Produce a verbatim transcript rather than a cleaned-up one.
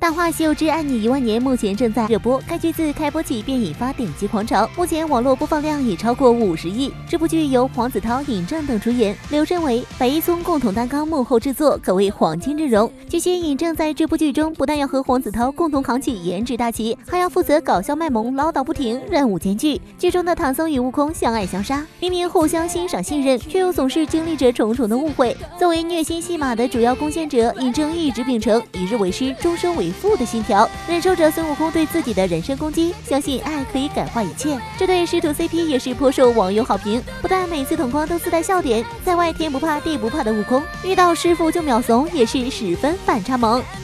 大话西游之爱你一万年》目前正在热播，该剧自开播起便引发顶级狂潮，目前网络播放量已超过五十亿。这部剧由黄子韬、尹正等主演，刘镇伟、白一聪共同担纲幕后制作，可谓黄金阵容。据悉，尹正在这部剧中不但要和黄子韬共同扛起颜值大旗，还要负责搞笑卖萌、唠叨不停，任务艰巨。剧中的唐僧与悟空相爱相杀，明明互相欣赏信任，却又总是经历着重重的误会。作为虐心戏码的主要贡献者，尹正一直秉承一日为师，终身为父的信条，忍受着孙悟空对自己的人身攻击，相信爱可以感化一切。这对师徒 C P 也是颇受网友好评，不但每次捅光都自带笑点，在外天不怕地不怕的悟空，遇到师傅就秒怂，也是十分反差萌。